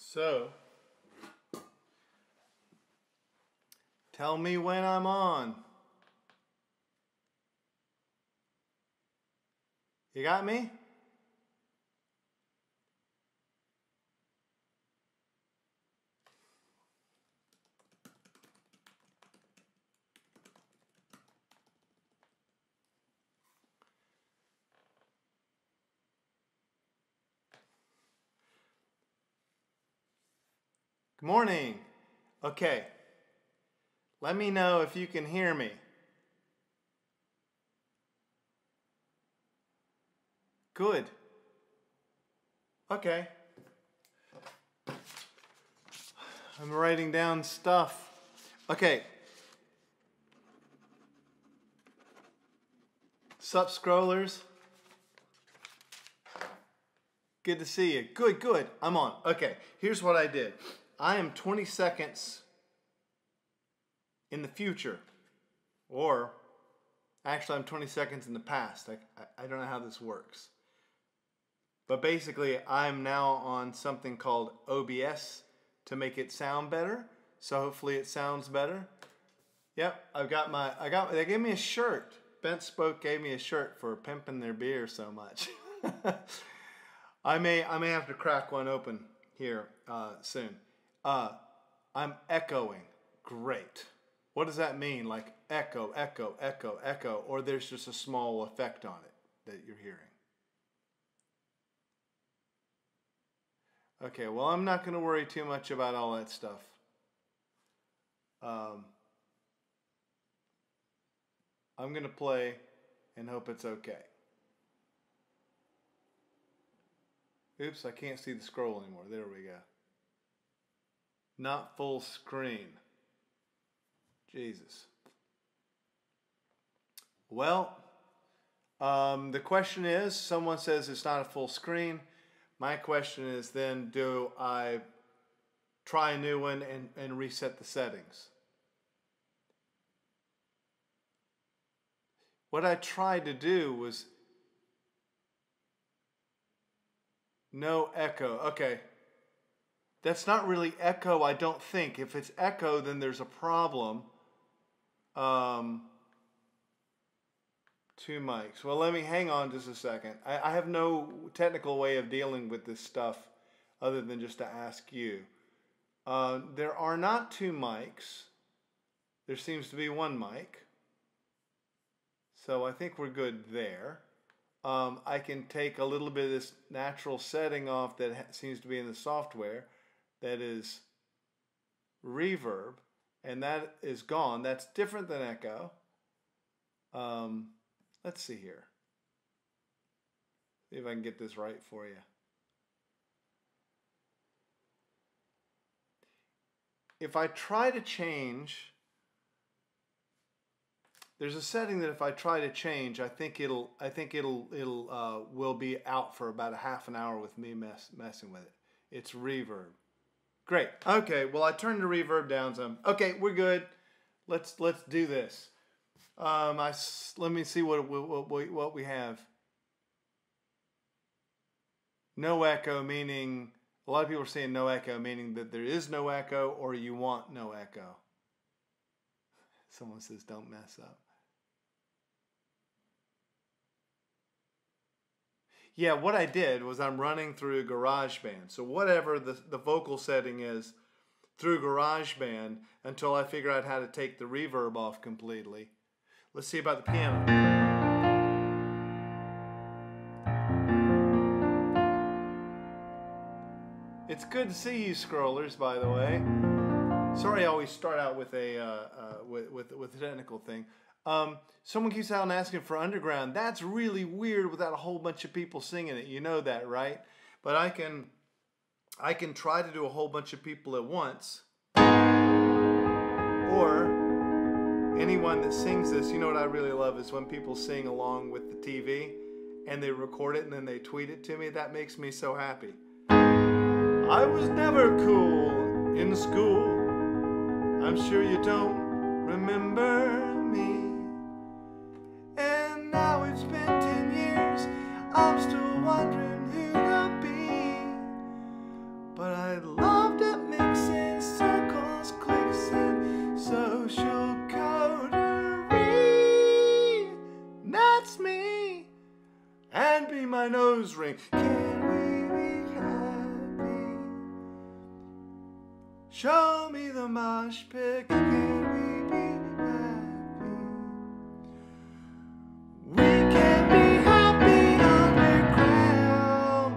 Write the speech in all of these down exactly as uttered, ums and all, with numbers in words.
So, tell me when I'm on. You got me? Good morning. Okay. Let me know if you can hear me. Good. Okay. I'm writing down stuff. Okay. Sup, scrollers? Good to see you. Good, good. I'm on. Okay. Here's what I did. I am twenty seconds in the future. Or, actually, I'm twenty seconds in the past. I, I, I don't know how this works. But basically, I'm now on something called O B S to make it sound better. So hopefully it sounds better. Yep, I've got my, I got, they gave me a shirt. Bent Spoke gave me a shirt for pimping their beer so much. I may, I may have to crack one open here uh, soon. Uh, I'm echoing. Great. What does that mean? Like echo, echo, echo, echo, or there's just a small effect on it that you're hearing. Okay, well, I'm not going to worry too much about all that stuff. Um, I'm going to play and hope it's okay. Oops, I can't see the scroll anymore. There we go. Not full screen. Jesus. Well, um, the question is, someone says it's not a full screen. My question is then, do I try a new one and, and reset the settings? What I tried to do was no echo. Okay. That's not really echo, I don't think. If it's echo, then there's a problem. Um, two mics. Well, let me hang on just a second. I, I have no technical way of dealing with this stuff other than just to ask you. Uh, there are not two mics. There seems to be one mic. So I think we're good there. Um, I can take a little bit of this natural setting off that seems to be in the software. That is reverb, and that is gone. That's different than echo. Um, let's see here. See if I can get this right for you. If I try to change, there's a setting that if I try to change, I think it'll, I think it'll, it'll, uh, will be out for about a half an hour with me mess, messing with it. It's reverb. Great. Okay. Well, I turned the reverb down some. Okay, we're good. Let's let's do this. Um, I let me see what what what, what we have. No echo, meaning a lot of people are saying no echo, meaning that there is no echo, or you want no echo. Someone says don't mess up. Yeah, what I did was I'm running through GarageBand. So whatever the, the vocal setting is through GarageBand until I figure out how to take the reverb off completely. Let's see about the piano. It's good to see you, scrollers, by the way. Sorry I always start out with a, uh, uh, with, with, with a technical thing. Um, someone keeps out and asking for Underground. That's really weird without a whole bunch of people singing it. You know that, right? But I can, I can try to do a whole bunch of people at once. Or anyone that sings this, you know what I really love is when people sing along with the T V and they record it and then they tweet it to me. That makes me so happy. I was never cool in school. I'm sure you don't remember me. And now it's been ten years, I'm still wondering who to be. But I'd love me and be my nose ring. Can we be happy? Show me the mosh pit. Can we be happy? We can be happy underground.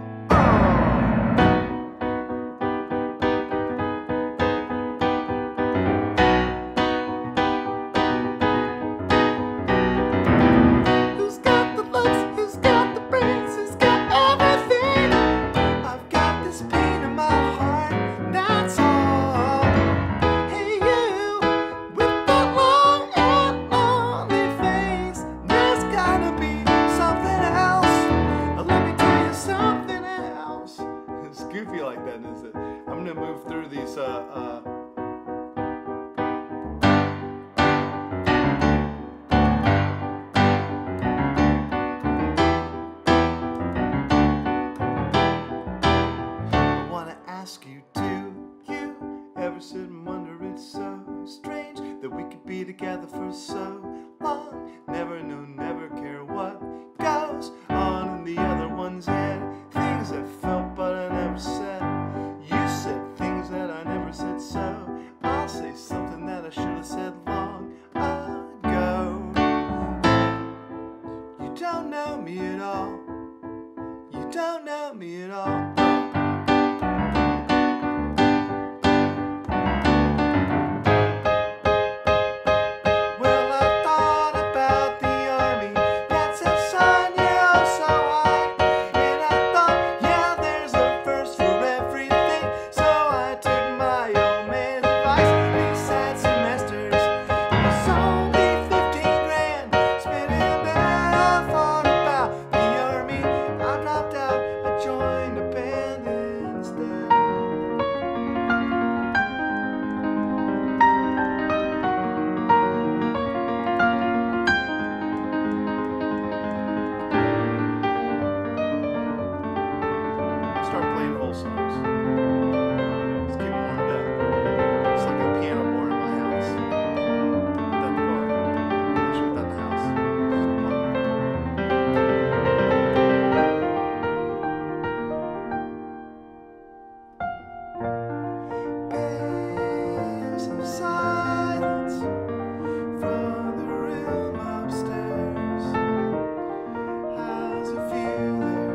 Who's got the looks? Who's got the brains? Who's got everything? I've got this pain in my heart, that's all. Hey you, with that long and lonely face, there's gotta be something else. Let me tell you something else. It's goofy like that, isn't it? I'm gonna move through these uh uh I wanna ask you, do you ever sit and wonder it's so strange that we could be together for so long? Never know, never care what goes on in the other one's head. Things I felt but I never said. You said things that I never said, so I'll say something that I should have said long ago. You don't know me at all. You don't know me at all. Well, I thought about the army. That's a sign, yeah, oh, so high. And I thought, yeah, there's a first for everything. So I took my old man's advice. These sad semesters, it was only fifteen grand. Spending that I thought about the army. I dropped out, I joined a band instead. Start playing whole songs. Let's get warmed up. It's like a piano bar in my house. Without the bar. Actually, without the house. Bears of silence from the room upstairs. How's it feel there?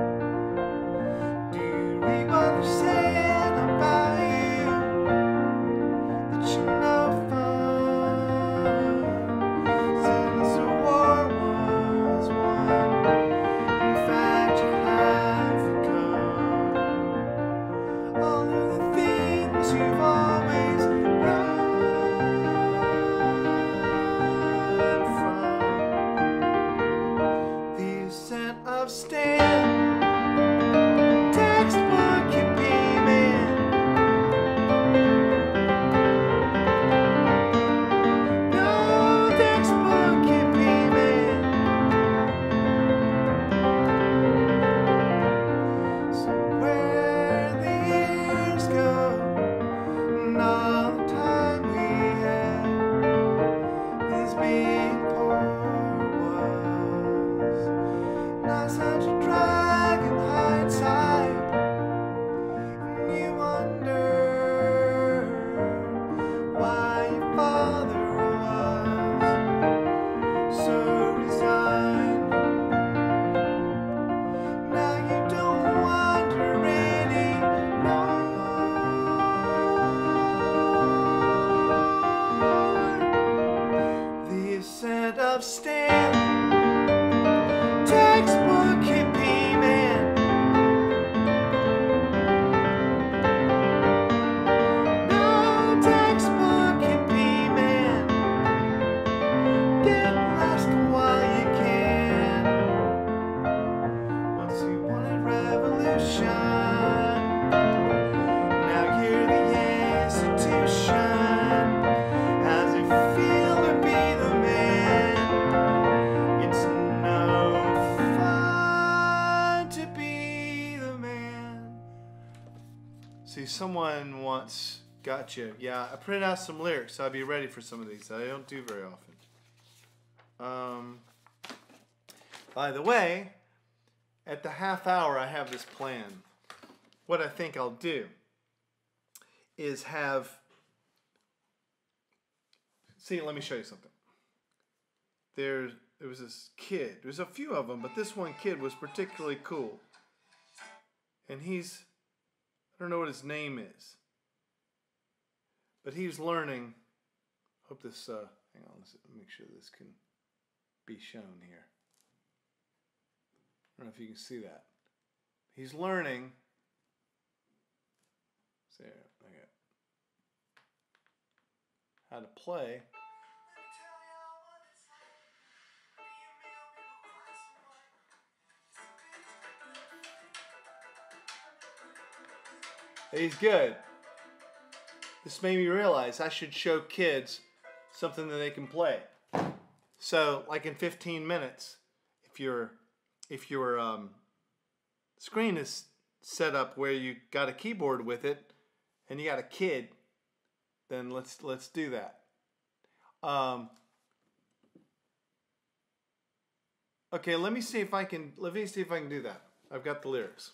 Do we understand about you that you're no fun? Since the war was won, in fact you have become all of the things you've always run from. The ascent of Stan. Textbook hippie man. No textbook hippie man. So where the years go, and all the time we had is being poor was not such a drag in hindsight. And you wonder why your father was so resigned. Now you don't wonder anymore. The ascent of Stan. Textbook hippie man. No textbook hippie man. Get lost while you can. Once you wanted revolution, now you're the institution. How's it feel to be the man? It's no fun to be the man. See, someone once got you. Yeah, I printed out some lyrics, so I'll be ready for some of these that I don't do very often. Um, By the way, at the half hour I have this plan. What I think I'll do is have, see, let me show you something. There, there was this kid, there's a few of them, but this one kid was particularly cool. And he's, I don't know what his name is, but he's learning, hope this, uh, hang on, let's make sure this can be shown here. I don't know if you can see that. He's learning, see, okay, how to play. He's good. This made me realize I should show kids something that they can play. So, like in fifteen minutes, if your if your um, screen is set up where you got a keyboard with it, and you got a kid, then let's let's do that. Um, okay, let me see if I can. Let me see if I can do that. I've got the lyrics.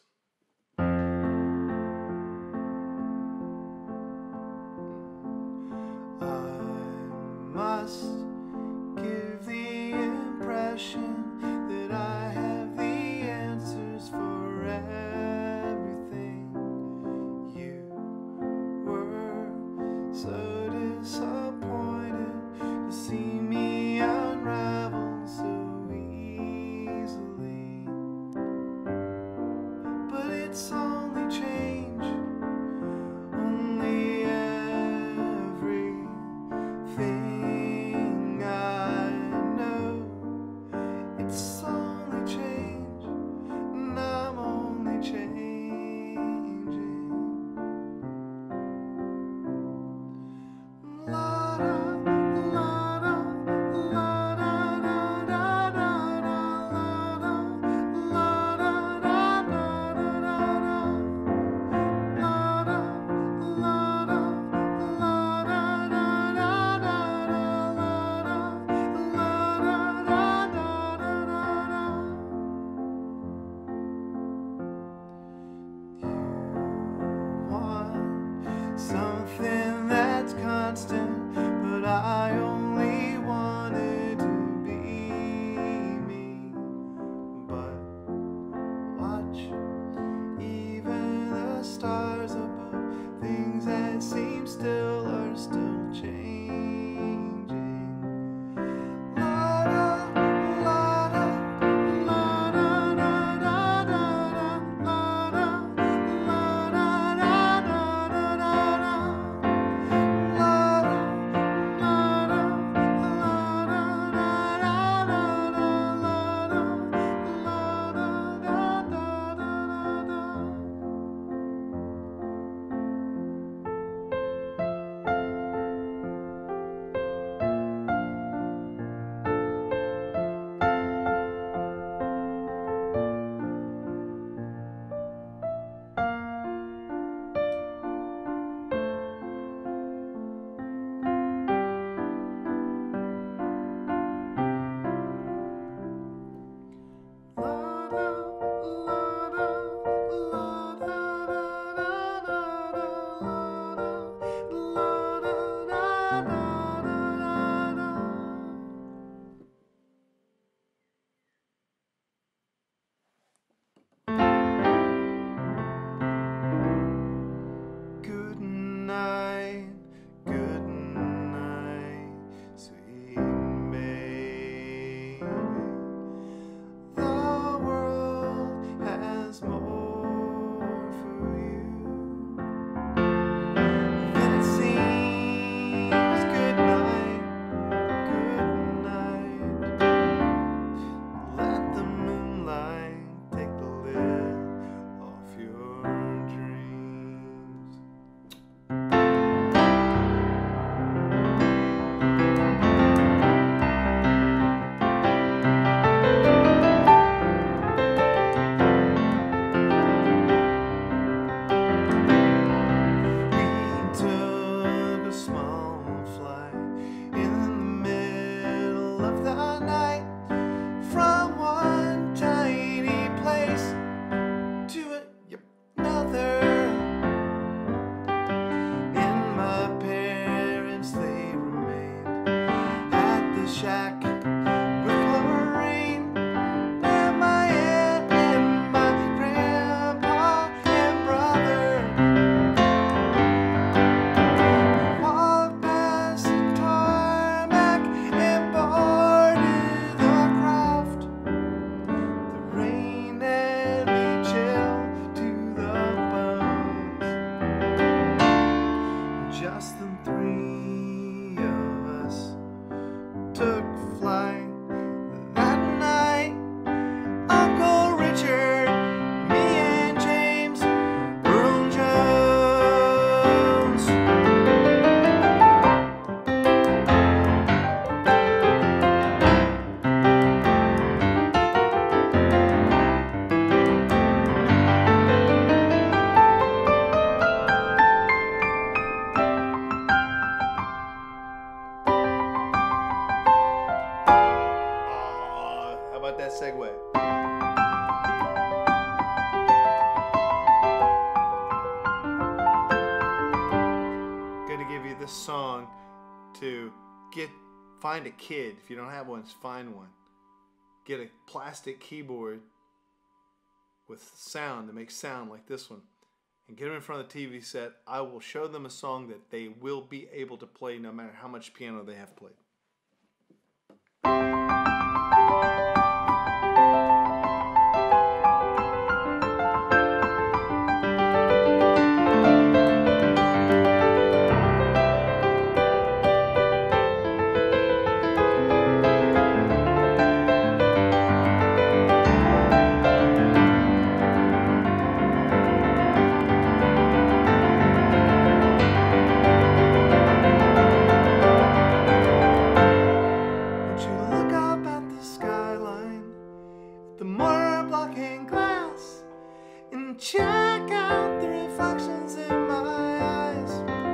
Must give the impression that I have the answers for everything. You were so disappointed to see me unravel so easily, but it's only change, only everything. this song to get find a kid. If you don't have one, find one. Get a plastic keyboard with sound that makes sound like this one, and get them in front of the T V set. I will show them a song that they will be able to play no matter how much piano they have played. Check out the reflections in my eyes.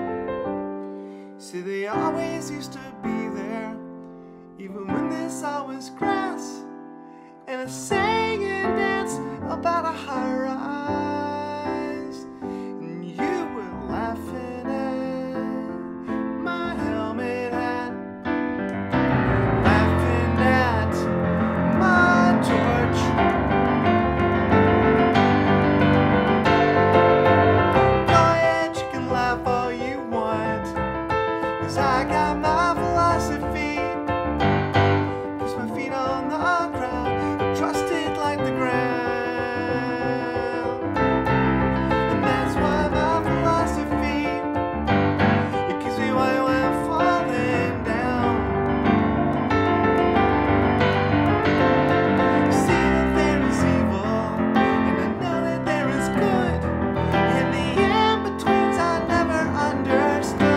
See, they always used to be there, even when this all was grass, and a singing dance about a high rise. And you were laughing at my helmet hat, laughing at my torch. I got my philosophy, keeps my feet on the ground, trusted like the ground. And that's why my philosophy, it keeps me while I'm falling down. You see that there is evil, and I know that there is good, and the in-betweens I never understood.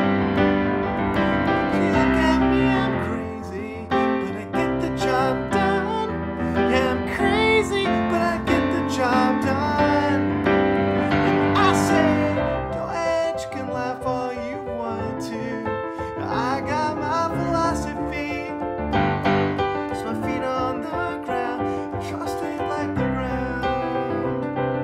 Job done. And I say, Doedge can laugh all you want to. I got my philosophy, it's my feet on the ground, trust it like the ground.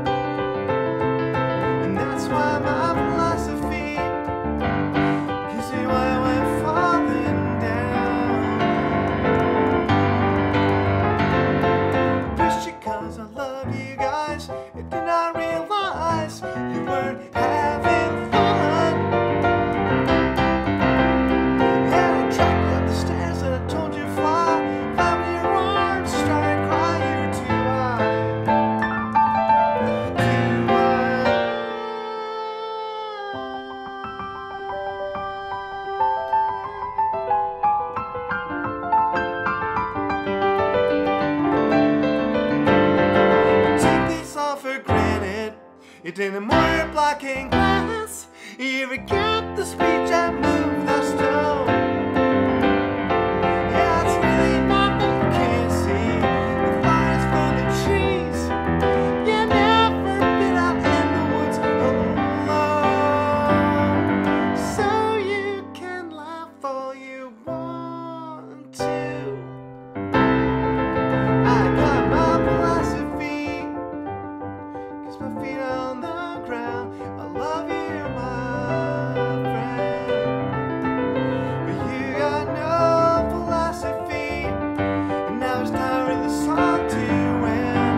And that's why my philosophy gives me why we're falling down. Just because I love you, I did not realize you weren't having fun. Yeah, I dragged you up the stairs and I told you fly. Found me your arms, started crying. You were too high, too for granted. It ain't more blocking glass. You forget the speech and move the stone. Yeah, it's really nothing you can't see. The forest full of trees. You never been out in the woods alone. So you can laugh all you want to. I got my philosophy, my feet on the ground. I love you, my friend, but you got no philosophy, and now it's time for the song to end.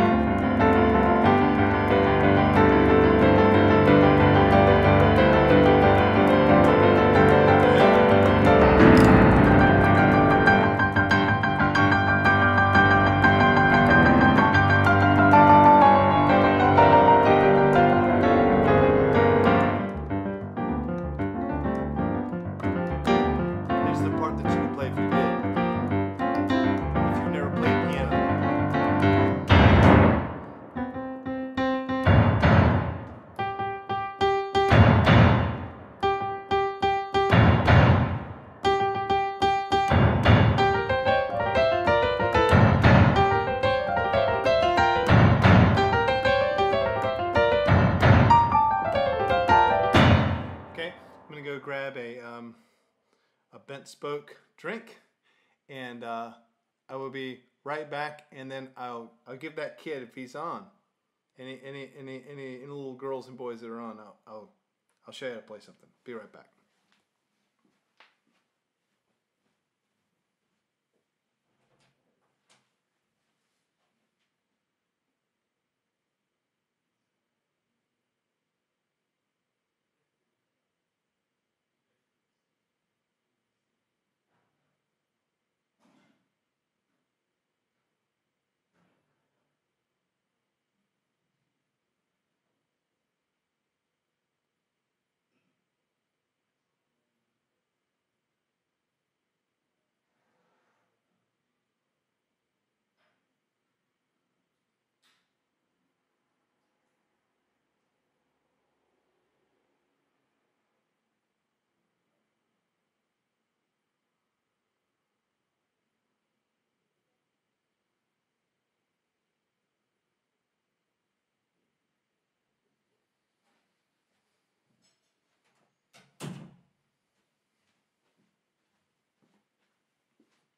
Grab a um, a bent spoke drink, and uh, I will be right back. And then I'll I'll give that kid, if he's on, any any any any, any little girls and boys that are on, I'll I'll, I'll show you how to play something. Be right back.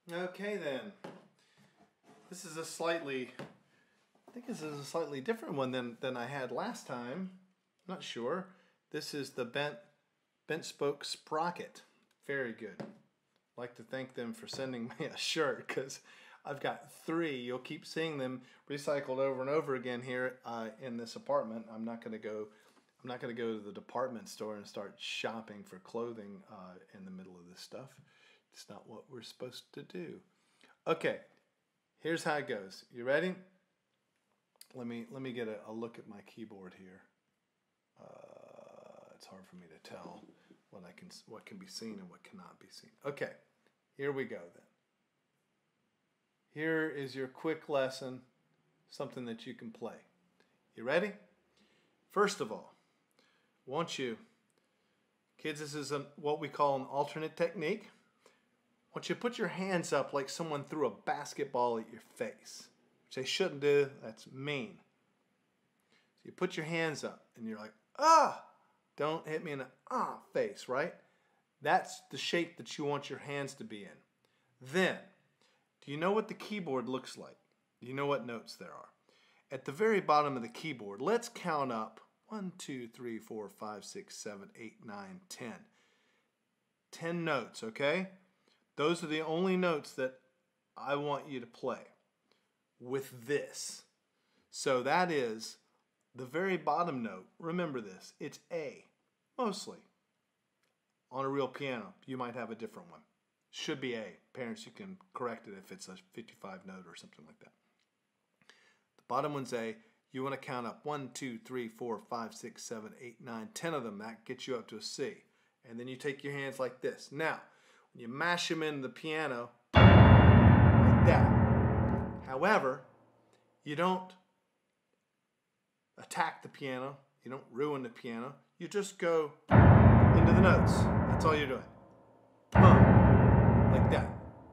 Okay then. This is a slightly, I think this is a slightly different one than, than I had last time. I'm not sure. This is the bent, bent spoke sprocket. Very good. I'd like to thank them for sending me a shirt because I've got three. You'll keep seeing them recycled over and over again here uh, in this apartment. I'm not going to go. I'm not going to go to the department store and start shopping for clothing uh, in the middle of this stuff. It's not what we're supposed to do. Okay, here's how it goes. You ready? Let me let me get a, a look at my keyboard here. Uh, it's hard for me to tell what I can what can be seen and what cannot be seen. Okay, here we go then. Here is your quick lesson, something that you can play. You ready? First of all, want you, kids, this is a, what we call an alternate technique. I want you to put your hands up like someone threw a basketball at your face, which they shouldn't do. That's mean. So you put your hands up and you're like, ah, don't hit me in the ah face, right? That's the shape that you want your hands to be in. Then, do you know what the keyboard looks like? Do you know what notes there are? At the very bottom of the keyboard, let's count up one, two, three, four, five, six, seven, eight, nine, ten. Ten notes, okay? Those are the only notes that I want you to play with this. So that is the very bottom note. Remember this, it's A, mostly. On a real piano, you might have a different one. Should be A. Parents, you can correct it if it's a fifty-five note or something like that. The bottom one's A. You want to count up one, two, three, four, five, six, seven, eight, nine, ten of them. That gets you up to a C. And then you take your hands like this. Now, when you mash them into the piano, like that. However, you don't attack the piano. You don't ruin the piano. You just go into the notes. That's all you're doing. Boom. Like that.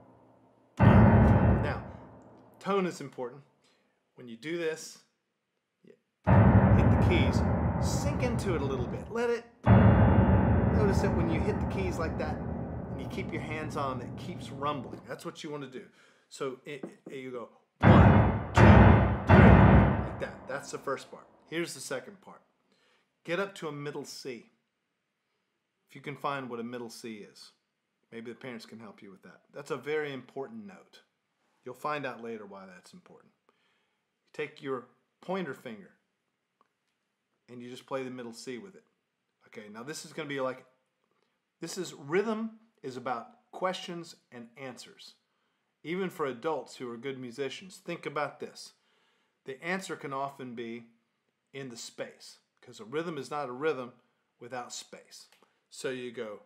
Now, tone is important. When you do this, you hit the keys, sink into it a little bit. Let it, notice that when you hit the keys like that, and you keep your hands on, it keeps rumbling. That's what you want to do. So it, it, you go one, two, three, like that. That's the first part. Here's the second part. Get up to a middle C. If you can find what a middle C is. Maybe the parents can help you with that. That's a very important note. You'll find out later why that's important. You take your pointer finger and you just play the middle C with it. Okay, now this is going to be like, this is, rhythm is about questions and answers. Even for adults who are good musicians, think about this. The answer can often be in the space, because a rhythm is not a rhythm without space. So you go,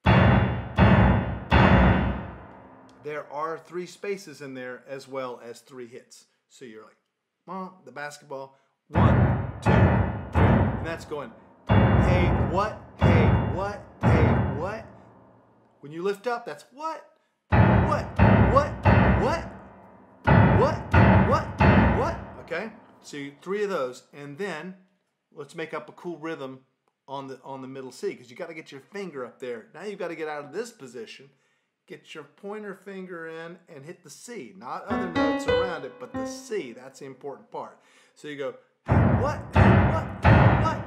there are three spaces in there as well as three hits. So you're like, well, the basketball, one, two, three. And that's going, hey, what, hey, what, hey, what. When you lift up, that's what, what, what, what, what, what, what. Okay? So you, three of those. And then let's make up a cool rhythm on the, on the middle C, because you got to get your finger up there. Now you've got to get out of this position. Get your pointer finger in and hit the C. Not other notes around it, but the C. That's the important part. So you go, hey, what, hey, what, hey, what?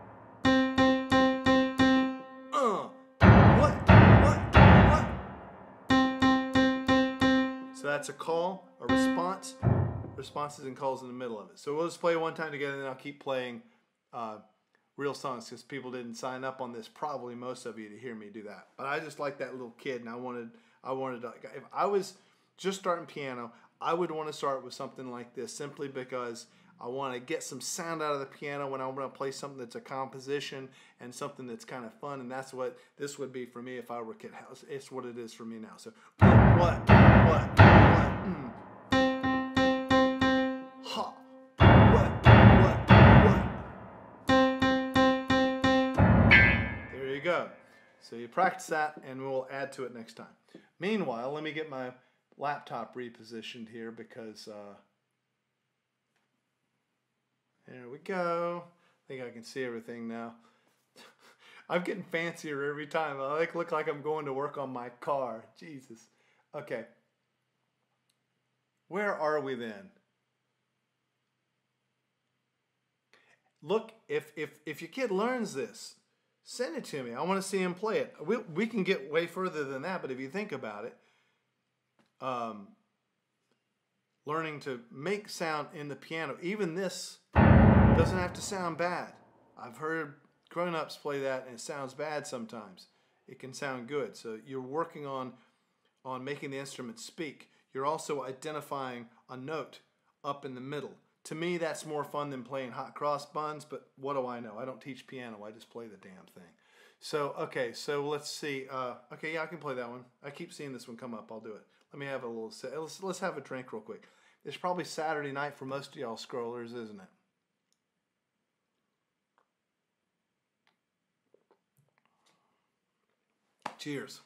Uh, what, what, what? So that's a call, a response. Responses and calls in the middle of it. So we'll just play one time together, and then I'll keep playing uh, real songs, because people didn't sign up on this, probably most of you, to hear me do that. But I just like that little kid, and I wanted, I wanted to, if I was just starting piano, I would want to start with something like this, simply because I want to get some sound out of the piano when I want to play something that's a composition and something that's kind of fun, and that's what this would be for me if I were a kid. It's what it is for me now. So what, what, what, mm. Ha, what, go. So you practice that, and we'll add to it next time. Meanwhile, let me get my laptop repositioned here, because uh, there we go. I think I can see everything now. I'm getting fancier every time. I like look like I'm going to work on my car. Jesus. Okay. Where are we then? Look, if if if your kid learns this, send it to me. I want to see him play it. We we can get way further than that, but if you think about it, um, learning to make sound in the piano, even this doesn't have to sound bad. I've heard grown-ups play that and it sounds bad sometimes. It can sound good. So you're working on on making the instrument speak. You're also identifying a note up in the middle. To me, that's more fun than playing hot cross buns, but what do I know? I don't teach piano. I just play the damn thing. So, okay, so let's see. Uh, okay, yeah, I can play that one. I keep seeing this one come up. I'll do it. Let me have a little, let's, let's have a drink real quick. It's probably Saturday night for most of y'all scrollers, isn't it? Cheers.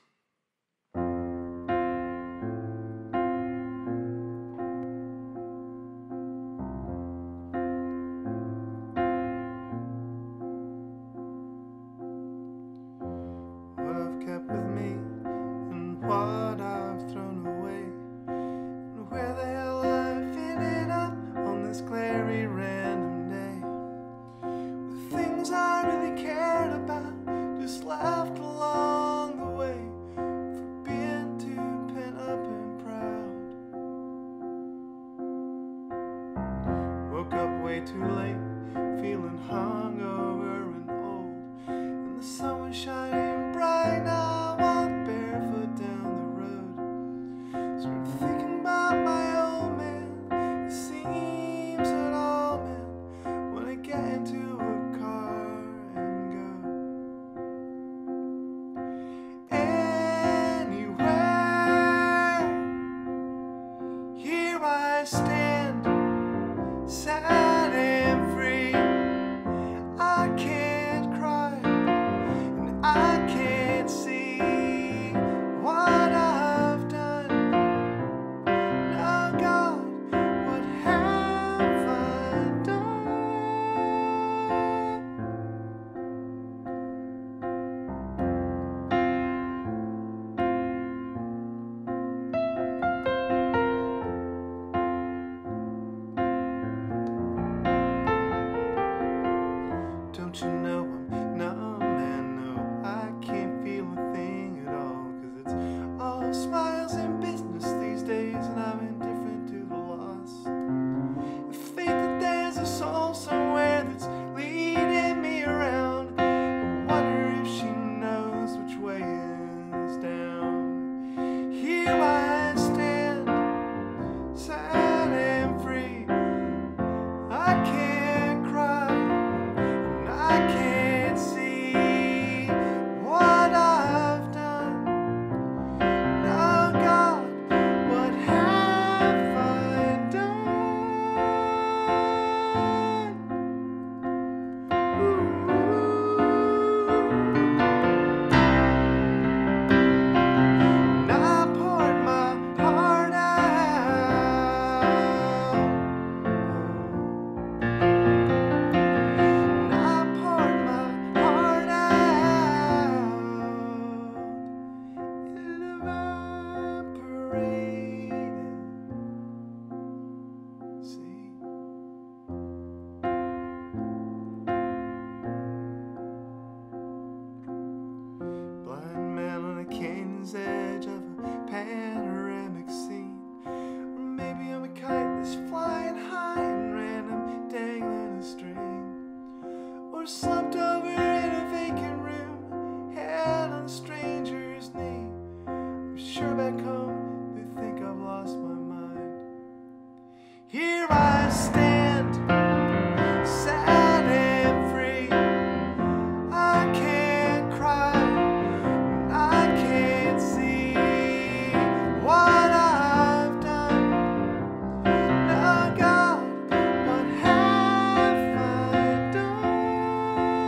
Too late, feeling hungover and old, and the sun was shining bright. Now I walk barefoot down the road, started thinking about my old man. It seems that all men want to get into a car and go anywhere. Here I stand, sad. Don't you know I'm numb and no, I can't feel a thing at all, 'cause it's all smiles and business these days, and I'm indifferent to the loss. I think that there's a soul somewhere that's leading me around. I wonder if she knows which way is down. Here I stand, sad and free. I can't cry, I can't see what I've done. Now God, what have I done? Ooh. And I poured my heart out. Edge of a panoramic scene, or maybe I'm a kite that's flying high and random dangling a string, or slumped over in a vacant room, head on a stranger's knee. I'm sure back home they think I've lost my mind. Here I stand, sad and free. I can't cry, I can't see what I've done. Now God, what have I done?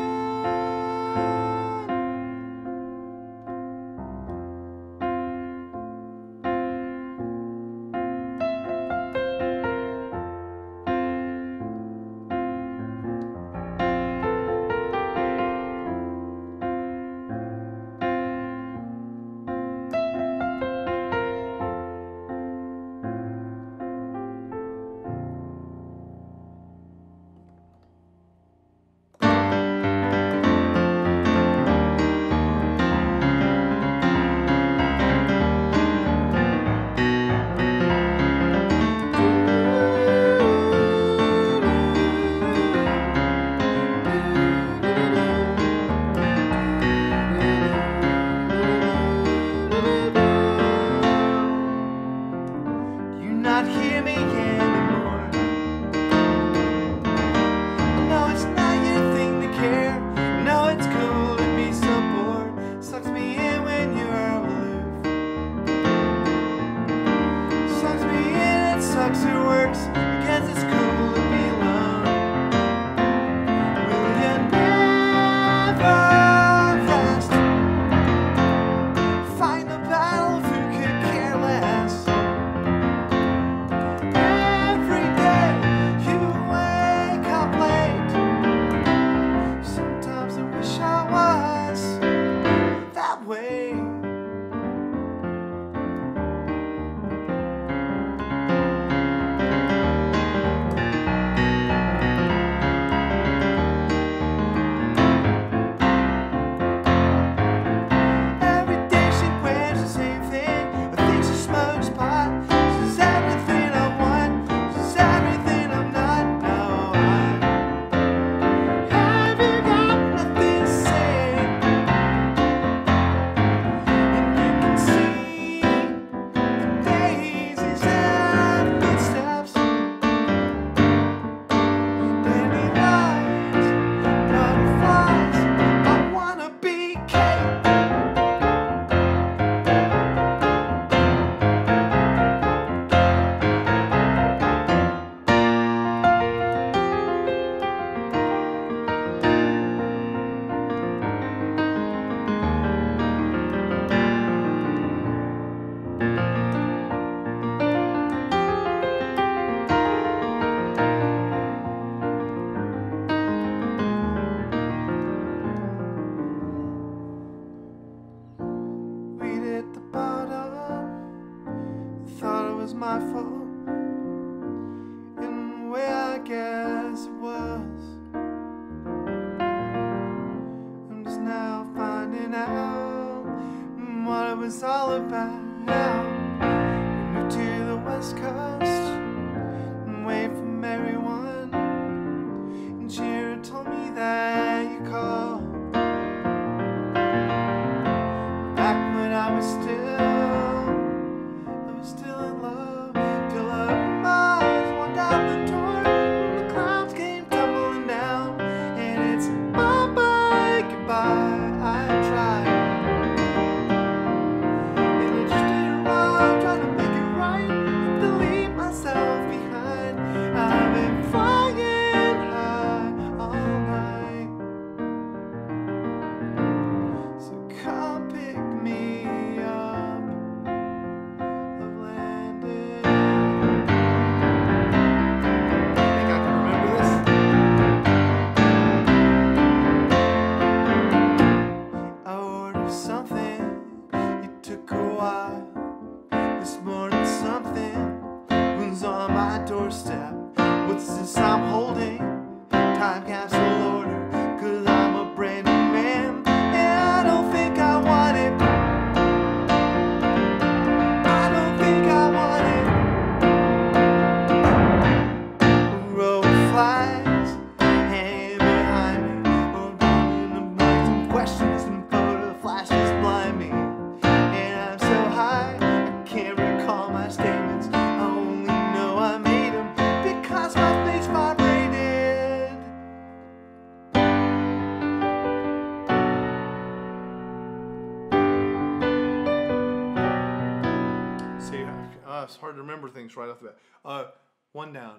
guess it was. I'm just now finding out what it was all about. We moved to the West Coast, away from everyone, and Shira told me that you called back when I was still, I was still in love, till I opened my eyes, walked out the door, when the clouds came tumbling down, and it's bye-bye, goodbye. I tried, and I just did wrong, trying to make it right, to leave myself behind. I've been flying high all night, so come pick me up. I've landed. Think I can remember this? I ordered something, it took a while. This morning something was on my doorstep. What's this I'm holding? Time capsule order, cause I'm a brand new man, and I don't think I want it. I don't think I want it. A row of flies hanging behind me, oh, down in the blinds, and questions and photo flashes blind me. And I'm so high, I can't recall my statements. I only know I made them because my face vibrated. See, uh, it's hard to remember things right off the bat. Uh, one down.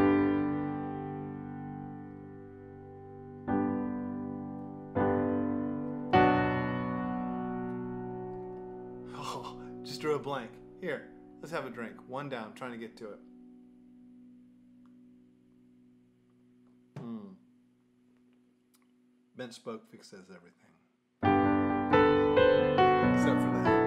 Oh, just drew a blank. Here, let's have a drink. One down, trying to get to it. Mm. Bent spoke fixes everything. Except for that.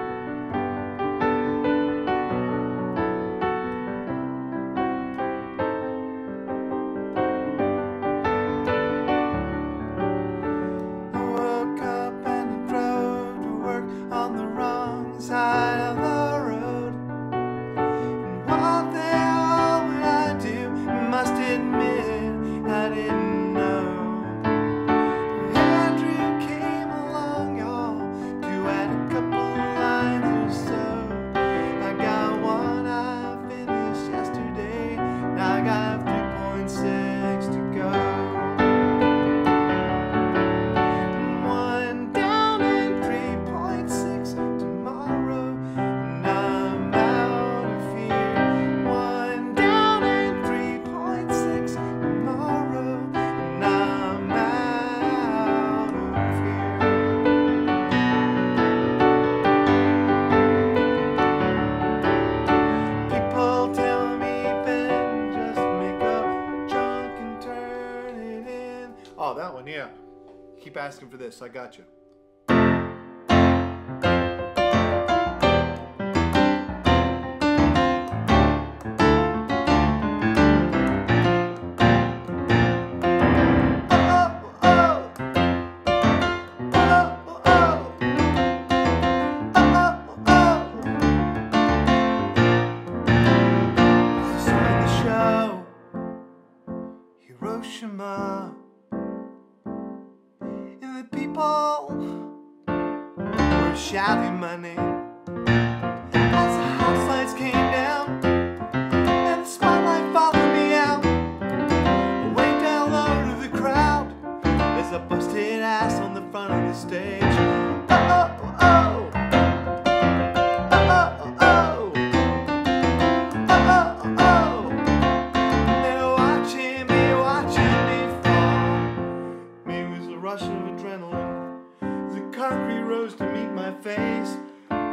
I woke up and I drove to work on the wrong side of the road. And while there, all what I do, I must admit I didn't know. Andrew came along, y'all, to add a couple lines or so. I got one I finished yesterday, now I got three point six to go. One down and three point six tomorrow, and I'm out of here. One down and three point six tomorrow, and I'm out of here. People tell me, Ben, just make up junk and turn it in. Oh, that one, yeah. Keep asking for this. I got you. Hiroshima, and the people were shouting my name as the house lights came down and the spotlight followed me out. Way down low to the crowd as I busted ass on the front of the stage. Oh, oh, oh. Oh, oh, oh. Oh, oh, oh. They're watching me, watching me fall. Me was a rush of adrenaline as the concrete rose to meet my face.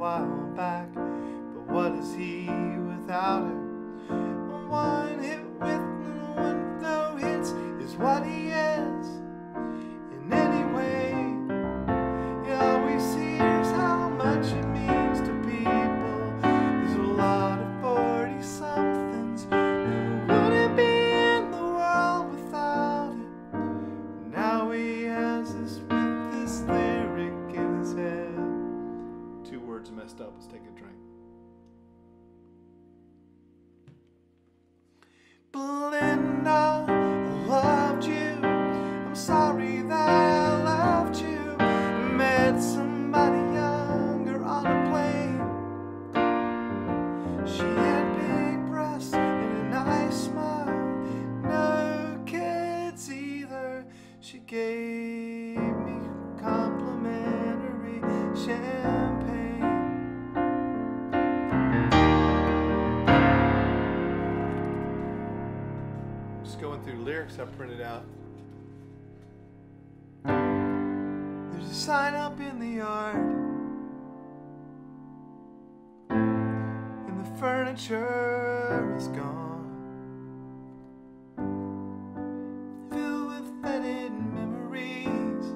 while back. But what is he without her? A one hit with one no hits is what he is. And anyway, he always hears how much it means to people. There's a lot of forty-somethings who wouldn't be in the world without it. Now he has this with this lyric in his head. Two words messed up. Let's take a drink. Belinda, I loved you. I'm sorry that I left you. Met somebody younger on a plane. She had big breasts and a nice smile. No kids either. She gave me complimentary champagne. Just going through lyrics I printed out. There's a sign up in the yard, and the furniture is gone, filled with faded memories,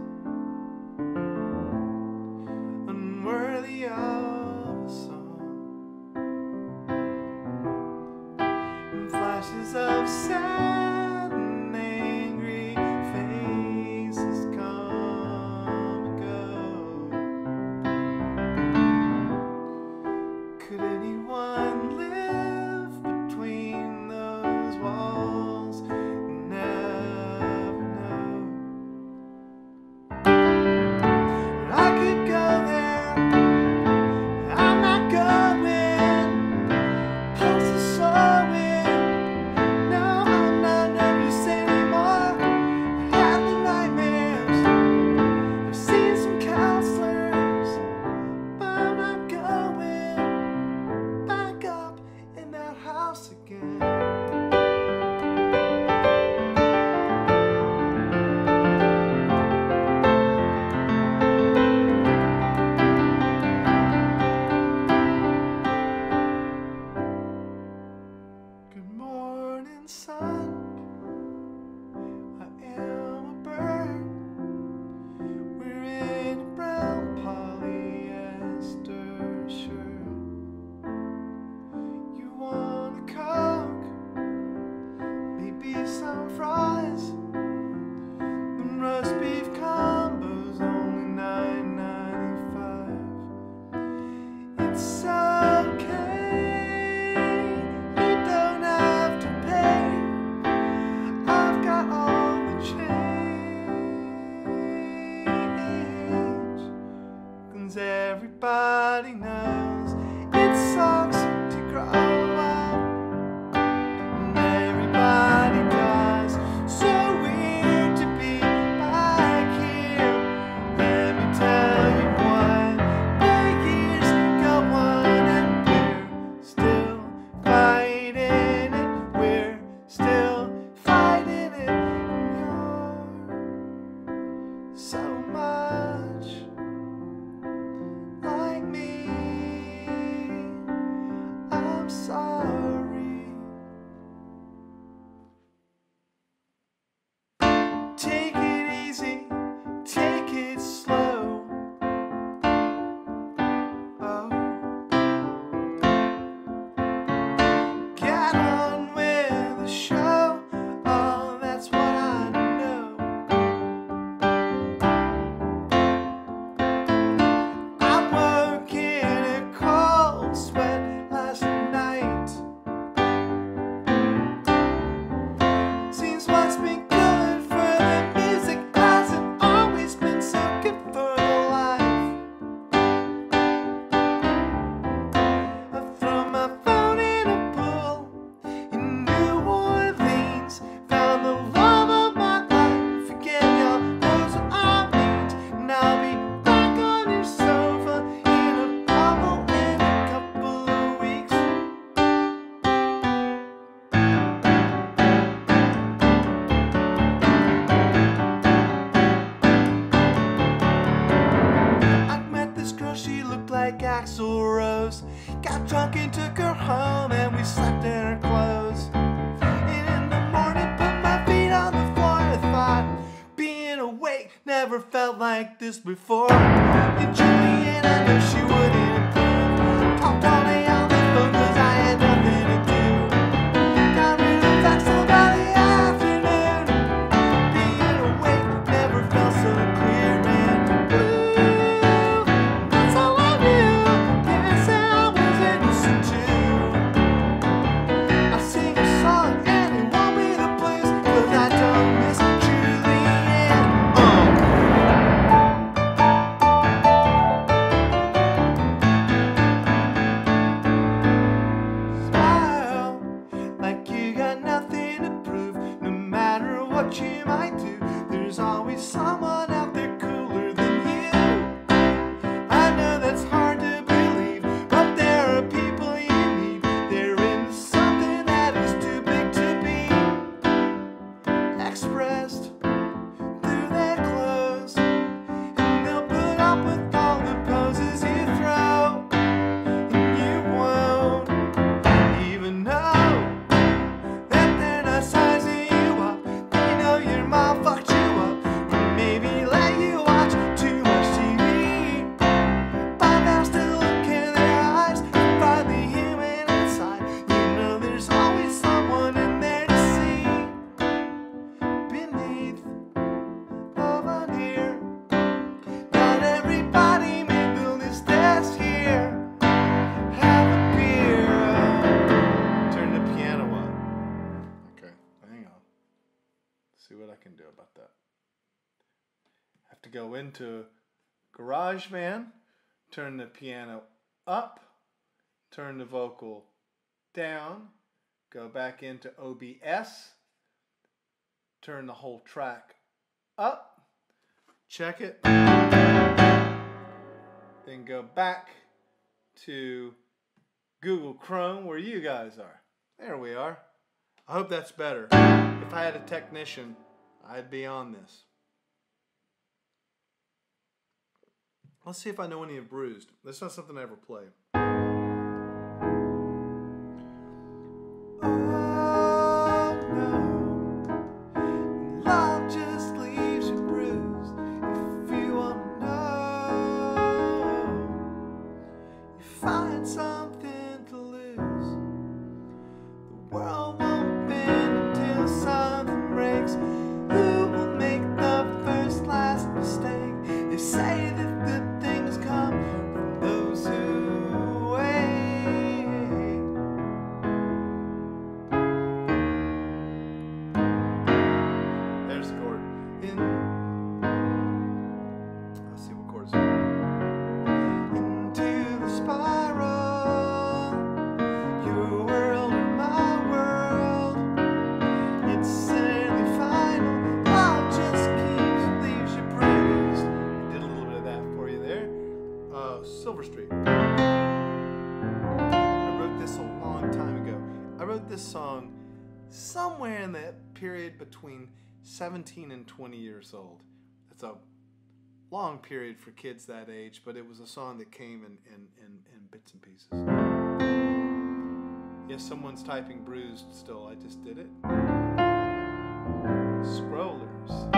unworthy of a song, and flashes of sad and angry faces come and go. Could anyone live between those walls? Never know. I could go there, but I'm not going. Pulse is slowing. No, I'm not nervous anymore. I have the nightmares. I've seen some counselors, but I'm not going back up in that house again. Good morning, sun. I am a bird. We're in a brown polyester shirt. You want a Coke? Maybe some fries. The roast beef combo's only nine ninety-five. It's okay, you don't have to pay. I've got all the change. 'Cause everybody knows it sucks to grow up, and everybody does. So weird to be back here. Let me tell you what, the years go on and we're still fighting it. We're still fighting it. And you're so much like me. never felt like this before. And Julian, I know she wouldn't approve. Talked all day on the phone cause I had nothing to do. Got rid of Axel by the afternoon. Being awake never felt so clear and blue. That's all I knew. Guess I was innocent too. I sing a song and it won't be the place cause I don't miss Julian. Oh. Smile like you got nothing to prove. No matter what you might do, there's always someone out there cooler than you. I know that's hard to believe, but there are people you need. They're into something that is too big to be expressed through their clothes. And they'll put up with all the poses you throw. And you won't even know that they're not sizing you up. They know your mom fucked you up, and maybe let you watch too much T V. But they'll still look in their eyes and find the human inside. You know there's always someone in there to see. Beneath the veneer, not everybody may build this desk here. Have a beer. Turn the piano up. Okay, hang on. See what I can do about that. Have to go into GarageBand, turn the piano up, turn the vocal down, go back into O B S, turn the whole track up, check it, then go back to Google Chrome where you guys are. There we are. I hope that's better. If I had a technician, I'd be on this. Let's see if I know any of Bruised. That's not something I ever play. Oh no, love just leaves you bruised. If you wanna know, you find something to lose. The world won't bend until something breaks. Who will make the first last mistake? They say that good things come from those who wait. There's the chord. In, let's see what chords. Into the spiral, your world or my world. It's certainly final. Love just keeps leaves you bruised. I did a little bit of that for you there. Uh, Silver Street. I wrote this a long time ago. I wrote this song somewhere in that period between seventeen and twenty years old. That's a long period for kids that age, but it was a song that came in, in, in, in bits and pieces. Yes, someone's typing Bruised still. I just did it. Scrollers.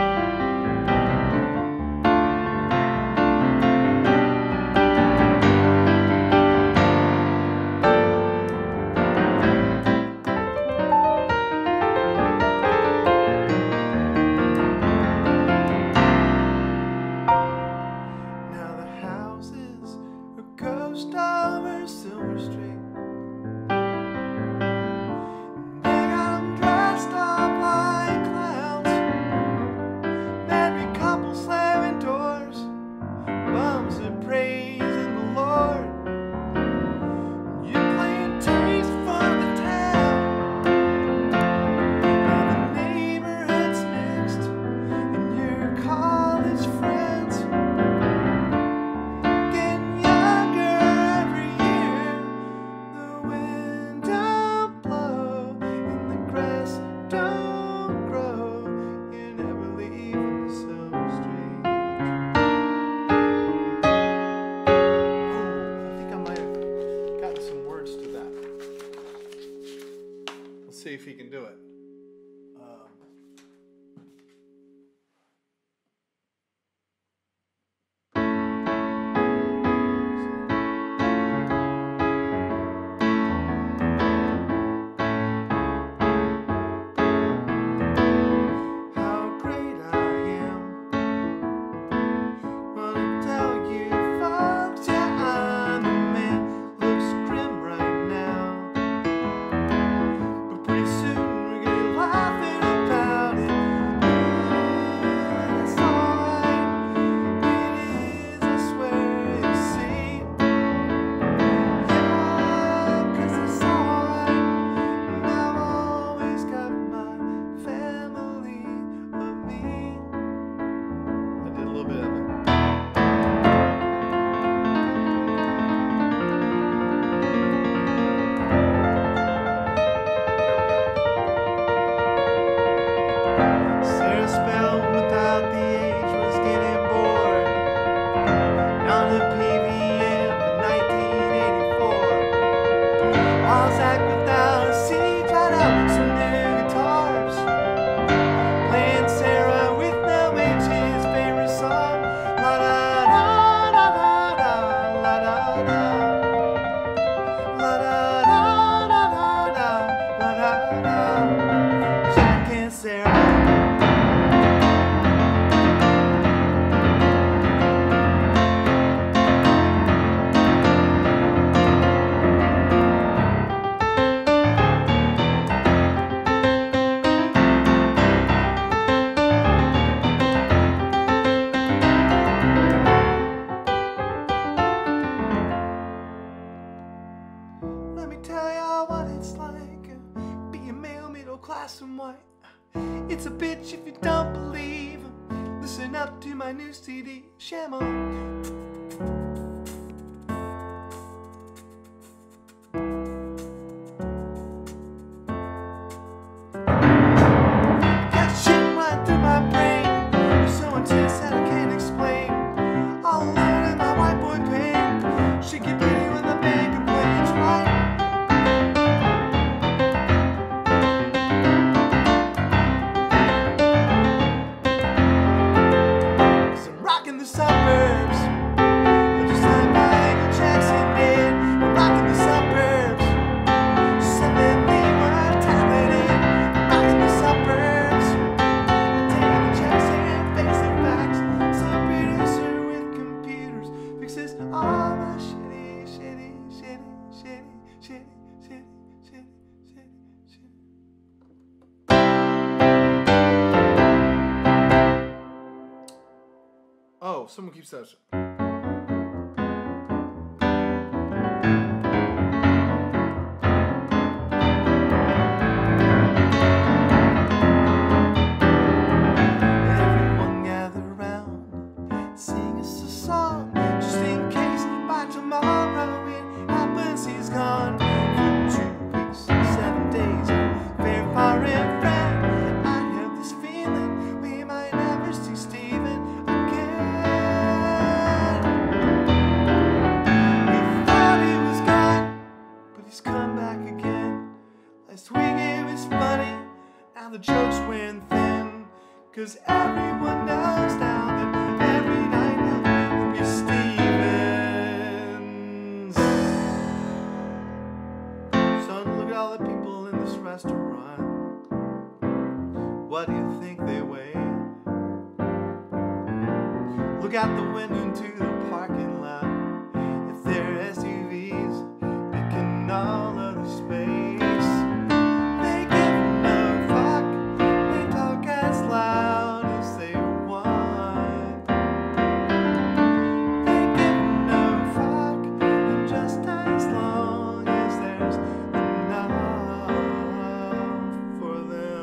Now the houses are ghost over Silver Street. They got 'em dressed up It's a bitch if you don't believe. Listen up to my new C D, Shamo. Got shit right through my brain. You're so intense that I can't explain. All alone in my white boy pain. She get pretty when the band complains, right? In the suburbs, just like Michael Jackson did. I'm rocking the suburbs, something they were talented. I'm rocking the suburbs, taking a chance and facing facts. Some producer with computers fixes all my shitty, shitty, shitty, shitty, shitty, shitty, shitty, shitty, shitty. Oh, someone keeps that. Everyone gather round, sing us a song, just in case by tomorrow it happens he's gone. For two weeks, seven days, very far in front. I have this feeling we might never see Steven. He's come back again. Last week it was funny, now the jokes went thin. Cause everyone knows now that every night now will be Stevens. Son, look at all the people in this restaurant. What do you think they weigh? Look out the window into the parking lot. If they're S U Vs, all of the space. They give no fuck. They talk as loud as they want. They give no fuck, and just as long as there's enough for them.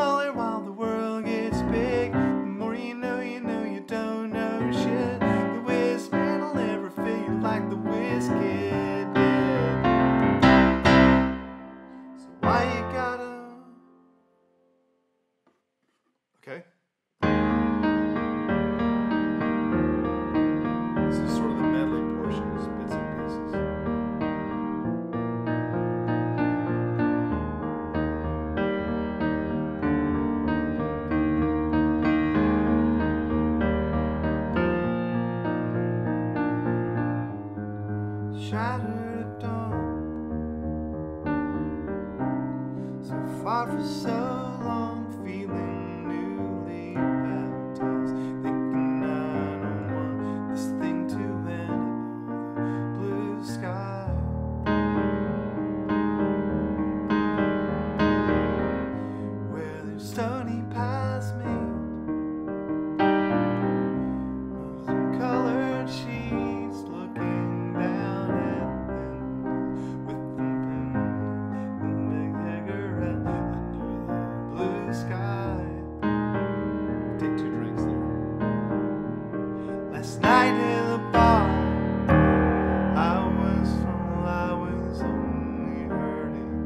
smaller while the world gets big. The more you know, you know you don't know shit. The whiz man will never feel you like the whiz kid did. So why you gotta... Okay. This is sort of the medley portion, just bits and pieces. Shattered at dawn, so far for so long, feeling newly baptized, thinking I don't want this thing to end at all. The blue sky, where there's stony paths made of some colored sheets, looking down at them with them and big cigarette under the blue sky. Take two drinks there. Last night in the bar, I was full, I was only hurting.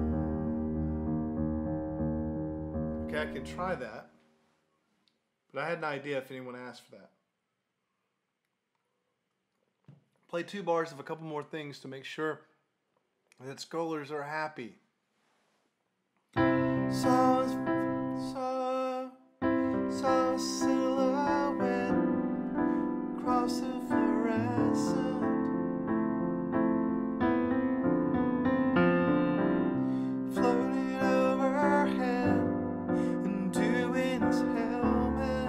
Okay, I can try that, but I had an idea if anyone asked for that. Play two bars of a couple more things to make sure that scholars are happy. Saw, saw, saw a silhouette across the fluorescent, floating overhead into its helmet.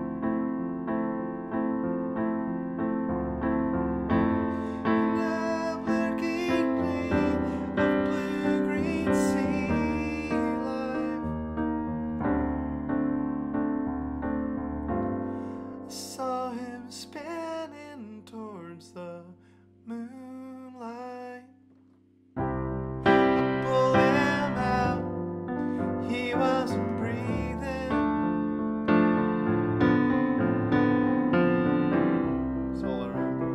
Saw him spinning towards the moonlight. I pulled him out, he wasn't breathing. That's all I remember.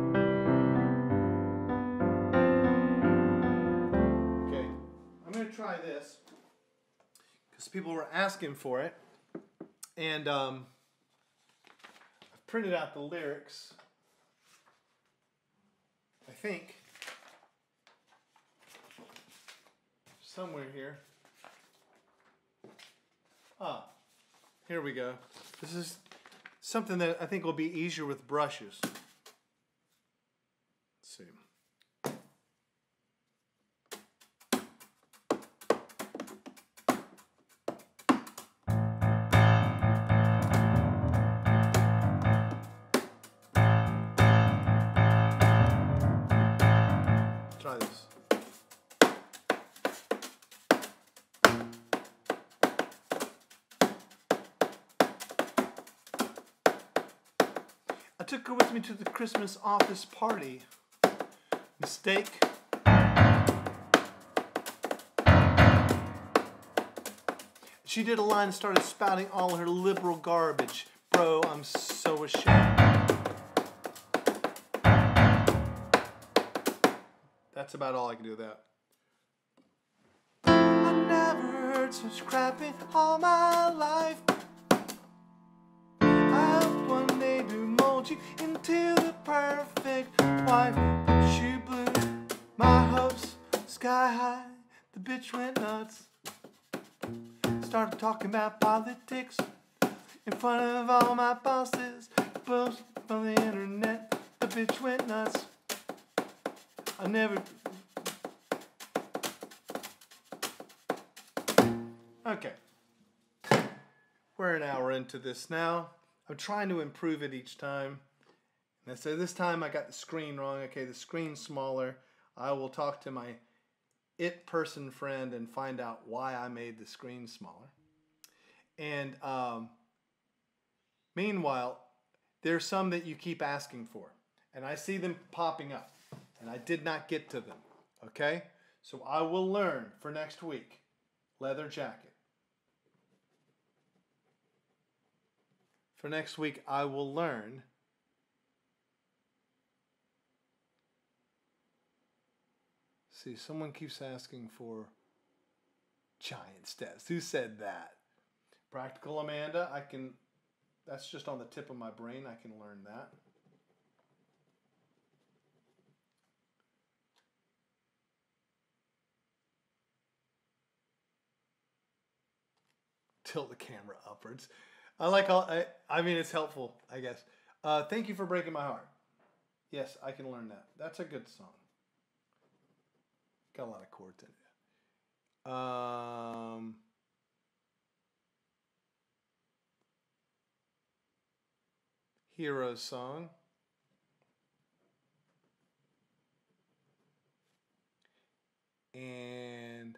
Okay, I'm going to try this because people were asking for it, and um printed out the lyrics, I think, somewhere here. Ah, here we go. This is something that I think will be easier with brushes. Let's see. Try this. I took her with me to the Christmas office party. Mistake. She did a line and started spouting all her liberal garbage. Bro, I'm so ashamed. That's about all I can do with that. I never heard such crap in all my life. I hope one day to mold you into the perfect wife. She blew my hopes sky high. The bitch went nuts. Started talking about politics in front of all my bosses. Post on the internet. The bitch went nuts. I never... Okay. We're an hour into this now. I'm trying to improve it each time. And so this time I got the screen wrong. Okay, the screen's smaller. I will talk to my it person friend and find out why I made the screen smaller. And um, meanwhile, there's some that you keep asking for. And I see them popping up. And I did not get to them. Okay? So I will learn for next week. Leather jacket. for next week, I will learn see, someone keeps asking for giant steps. Who said that? Practical Amanda, I can, that's just on the tip of my brain. I can learn that. Tilt the camera upwards. I like all, I, I mean, it's helpful, I guess. Uh, thank you for breaking my heart. Yes, I can learn that. That's a good song. Got a lot of chords in it. Um, Hero song. And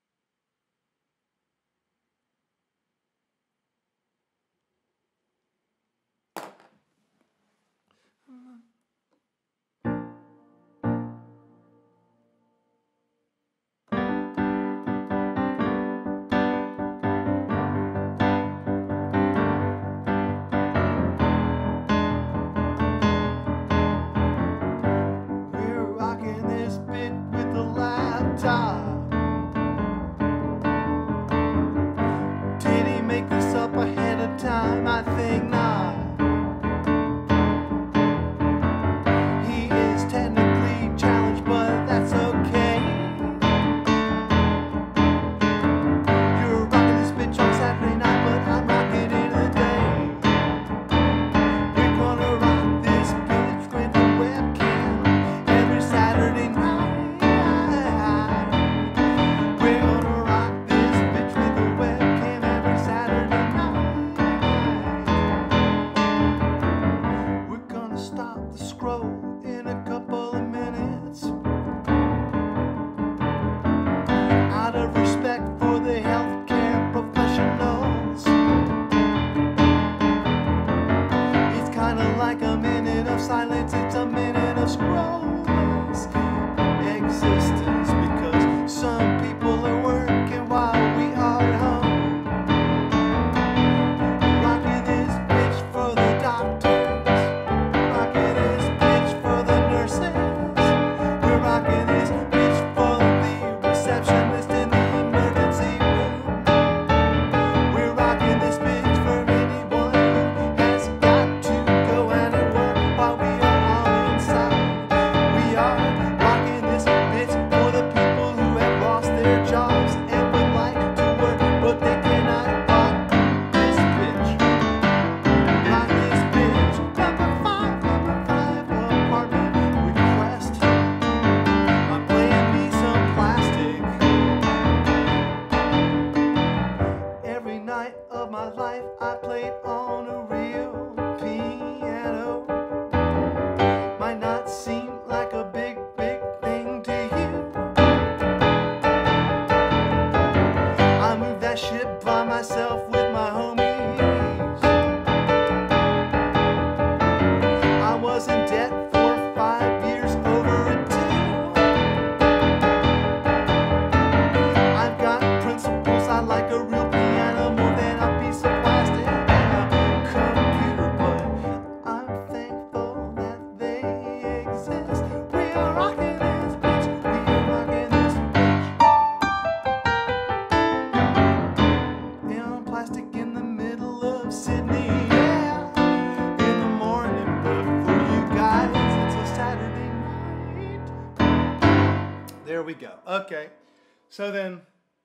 we go. Okay, so then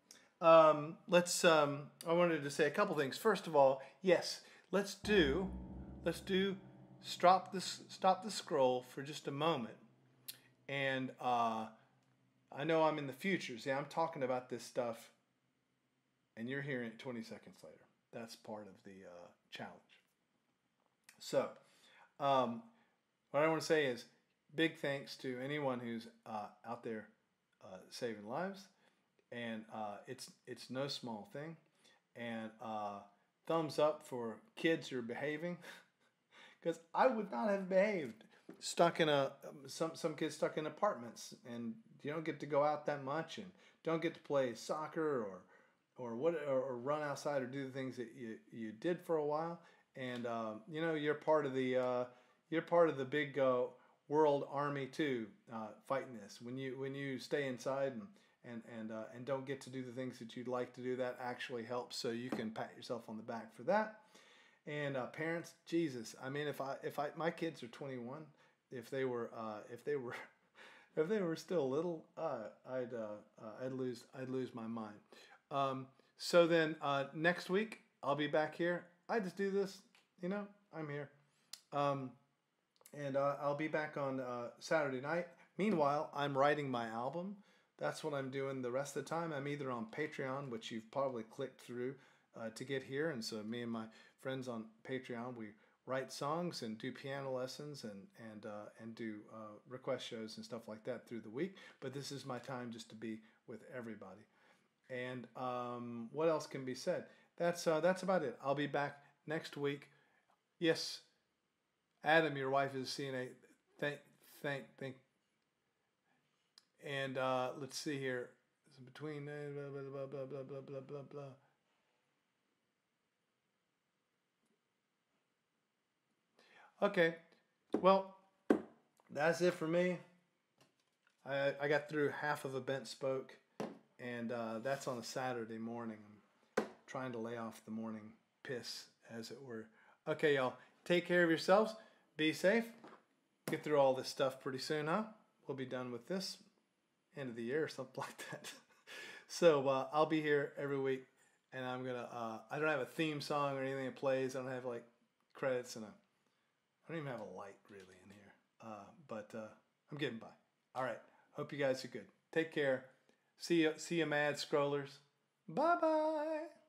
um, let's. Um, I wanted to say a couple things. First of all, yes, let's do, let's do, stop this, stop the scroll for just a moment, and uh, I know I'm in the future. See, I'm talking about this stuff, and you're hearing it twenty seconds later. That's part of the uh, challenge. So, um, what I want to say is big thanks to anyone who's uh, out there uh, saving lives, and uh, it's it's no small thing. And uh, thumbs up for kids who are behaving, because I would not have behaved. Stuck in a some some kids stuck in apartments, and you don't get to go out that much, and don't get to play soccer or or what or, or run outside or do the things that you you did for a while. and um, you know you're part of the uh, you're part of the big uh, world army too, uh, fighting this. When you when you stay inside and and and uh, and don't get to do the things that you'd like to do, that actually helps. So you can pat yourself on the back for that. And uh, parents, Jesus, I mean, if I if I my kids are twenty-one, if they were uh, if they were if they were still little, uh, I'd uh, uh, I'd lose I'd lose my mind. Um, so then uh, next week I'll be back here. I just do this, you know. I'm here, um, and uh, I'll be back on uh, Saturday night. Meanwhile, I'm writing my album. That's what I'm doing the rest of the time. I'm either on Patreon, which you've probably clicked through uh, to get here, and so me and my friends on Patreon, we write songs and do piano lessons and and uh, and do uh, request shows and stuff like that through the week. But this is my time just to be with everybody. And um, what else can be said? That's uh, that's about it. I'll be back next week. Yes, Adam, your wife is a C N A. Thank thank thank. And uh, let's see here. It's between blah blah blah blah blah blah blah blah blah. Okay, well, that's it for me. I, I got through half of a bent spoke, and uh, that's on a Saturday morning. I'm trying to lay off the morning piss, as it were. Okay, y'all, take care of yourselves. Be safe. Get through all this stuff pretty soon, huh? We'll be done with this end of the year or something like that. So uh, I'll be here every week, and I'm gonna. Uh, I don't have a theme song or anything that plays. I don't have like credits and a. I don't even have a light really in here, uh, but uh, I'm getting by. All right. Hope you guys are good. Take care. See you, see you, mad scrollers. Bye bye.